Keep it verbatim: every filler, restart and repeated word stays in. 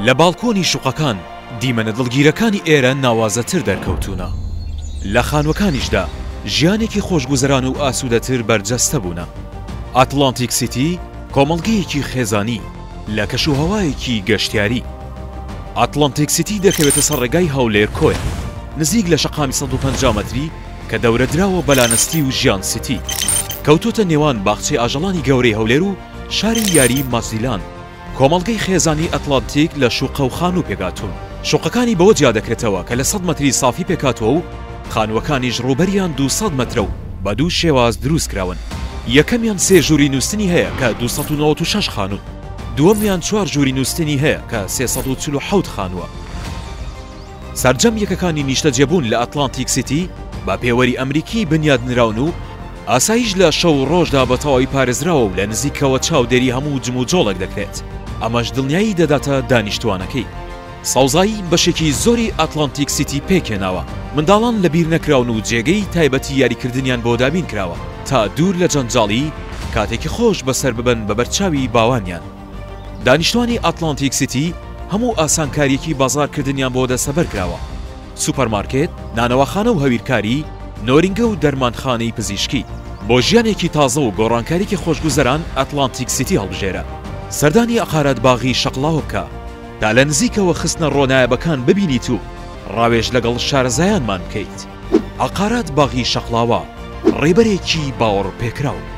لە باڵکۆنی شوقەکان دیمەنە دڵگیرەکانی ئێرە ناوازەتر دەرکەوتونە. لە خانوەکانیشدا ژیانێکی خۆشگوزەران و ئاسوودەتر بەرجەستە بوونە. ئاتلانتیک سیتی کۆمەڵگەیەکی خێزانی لە کەشوهەوایەکی گەشتیاری. ئاتلانتیک سیتی دەکەوێتە سەر ڕێگای هەولێر کۆیە، نزیک لە شەقامی سەد و پەنجا مەتری کە دەورە دراوە بەلانستی و ژیان سیتی. کەوتۆتە نێوان باخچەی ئاژەڵانی گەورەی هەولێر و شاری یاری مازیلان. کۆمەڵگەی خێزانی ئەتلانتیک لە شوقە و خان و پێکاتون. شوقەکانی بەوە جیا دەکرێتەوە کە لە سەد مەتری سافی پێکاتەوە و خانوەکانیش ڕوبەریان دووسەد مەترە و بە دوو شێواز دروست کراون. یەکەمیان سێ ژووری نووسنی هەیە کە دووسەد و نۆڤەت و شەش خانوو، دووەمیان چوار ژووری نووسنی هەیە کە سێسەد و چل و حەوت خانووە. سەرجەم یەکەکانی نیشتەجێبوون لە ئەتلانتیک سیتی بە پێوەری ئەمریکی بنیادنراون و ئاسایش لە شەو ڕۆژدا بە تەواوی پارێزراوە و لە نزیکەوە چاودێری هەموو جم و جۆڵێک دەکرێت. ئەمەش دڵنیایی دەداتە دانیشتوانەکەی. ساوزایی بەشێکی زۆری ئەتلانتیک سیتی پێکێناوە. منداڵان لەبیر نەکراون و جێگەی تایبەتی یاریکردنیان بۆ دابین کراوە تا دوور لە جەنجاڵی کاتێکی خۆش بەسەر ببن بە بەرچاوی باوانیان. دانیشتوانی ئەتلانتیک سیتی هەموو ئاسانکاریەکی بازارکردنیان بۆ دەسەبەر کراوە. سوپەرمارکێت، نانەوەخانە و هەویرکاری، نۆرینگە و دەرمانخانەی پزیشکی. بۆ ژیانێکی تازە و گۆڕانکاریکی خۆشگوزەران ئەتلانتیک سیتی هەڵبژێرە. سەردانی ئەقارەت باغی شەقڵاوە بکە تا لە نزیکەوە خستنە ڕۆنایەبەکان ببینیت و ڕاوێژ لەگەڵ شارەزایانمان بکەیت. ئەقارەت باغی شەقڵاوە ڕێبەرێکی باوەڕ پێکراو.